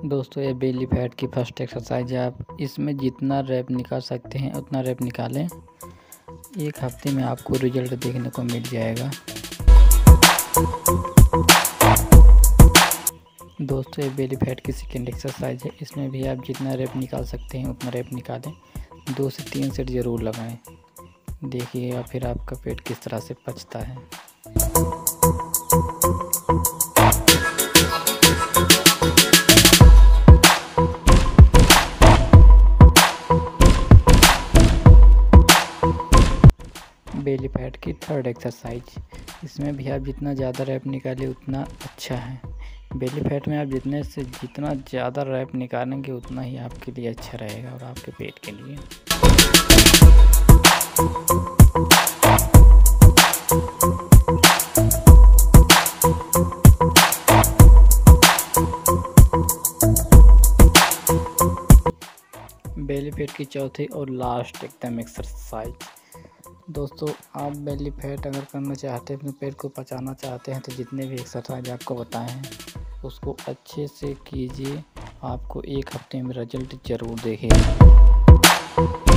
दोस्तों ये belly fat की फर्स्ट एक्सरसाइज है। आप इसमें जितना रैप निकाल सकते हैं उतना रैप निकालें। एक हफ्ते में आपको रिजल्ट देखने को मिल जाएगा। दोस्तों ये बेली फैट की सेकेंड एक्सरसाइज है। इसमें भी आप जितना रैप निकाल सकते हैं उतना रैप निकालें। 2 से 3 सेट ज़रूर लगाएं। देखिएगा फिर आपका पेट किस तरह से पचता है। बेली फैट की थर्ड एक्सरसाइज, इसमें भी आप जितना ज़्यादा रैप निकालें उतना अच्छा है। बेली फैट में आप जितना ज़्यादा रैप निकालेंगे उतना ही आपके लिए अच्छा रहेगा और आपके पेट के लिए। बेली फैट की चौथी और लास्ट एकदम एक्सरसाइज। दोस्तों आप बेली फैट अगर करना चाहते हैं, अपने पेट को पचाना चाहते हैं, तो जितने भी एक्सरसाइज आपको बताए हैं उसको अच्छे से कीजिए। आपको 1 हफ्ते में रिजल्ट ज़रूर देखेगा।